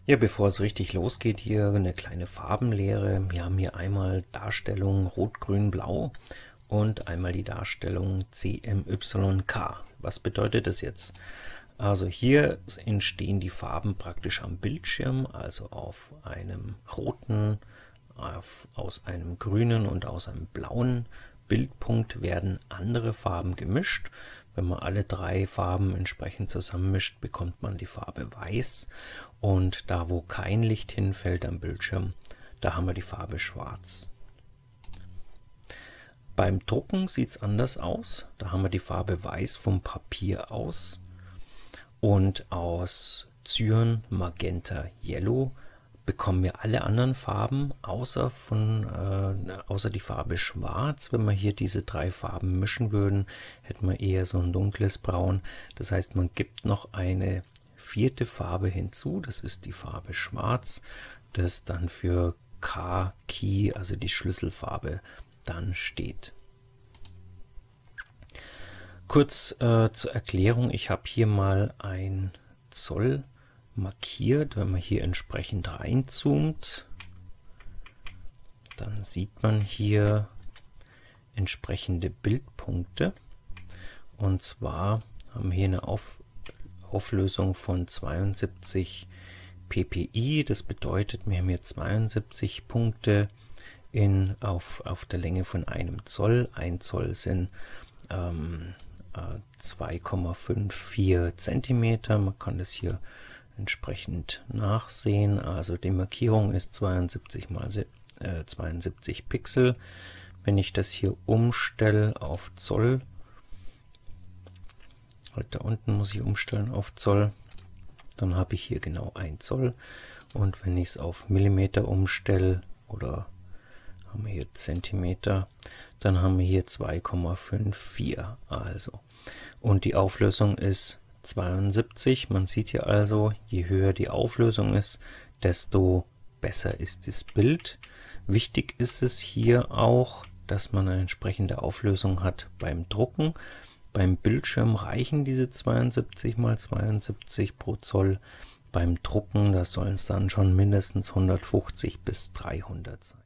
Ja, bevor es richtig losgeht, hier eine kleine Farbenlehre. Wir haben hier einmal Darstellung Rot, Grün, Blau und einmal die Darstellung CMYK. Was bedeutet das jetzt? Also hier entstehen die Farben praktisch am Bildschirm, also auf einem roten, aus einem grünen und aus einem blauen Bildpunkt werden andere Farben gemischt. Wenn man alle drei Farben entsprechend zusammenmischt, bekommt man die Farbe Weiß. Und da, wo kein Licht hinfällt am Bildschirm, da haben wir die Farbe Schwarz. Beim Drucken sieht es anders aus. Da haben wir die Farbe Weiß vom Papier aus. Und aus Cyan, Magenta, Yellow bekommen wir alle anderen Farben, außer die Farbe Schwarz. Wenn wir hier diese drei Farben mischen würden, hätten wir eher so ein dunkles Braun. Das heißt, man gibt noch eine vierte Farbe hinzu, das ist die Farbe Schwarz, das dann für K-Key, also die Schlüsselfarbe, dann steht. Kurz zur Erklärung, ich habe hier mal ein Zoll markiert. Wenn man hier entsprechend reinzoomt, dann sieht man hier entsprechende Bildpunkte. Und zwar haben wir hier eine Auflösung von 72 ppi. Das bedeutet, wir haben hier 72 Punkte auf der Länge von einem Zoll. Ein Zoll sind 2,54 Zentimeter. Man kann das hier entsprechend nachsehen. Also die Markierung ist 72 mal 72 Pixel. Wenn ich das hier umstelle auf Zoll, halt da unten muss ich umstellen auf Zoll, dann habe ich hier genau 1 Zoll. Und wenn ich es auf Millimeter umstelle, oder haben wir hier Zentimeter, dann haben wir hier 2,54. Also. Und die Auflösung ist 72. Man sieht hier also, je höher die Auflösung ist, desto besser ist das Bild. Wichtig ist es hier auch, dass man eine entsprechende Auflösung hat beim Drucken. Beim Bildschirm reichen diese 72 mal 72 pro Zoll. Beim Drucken, das sollen es dann schon mindestens 150 bis 300 sein.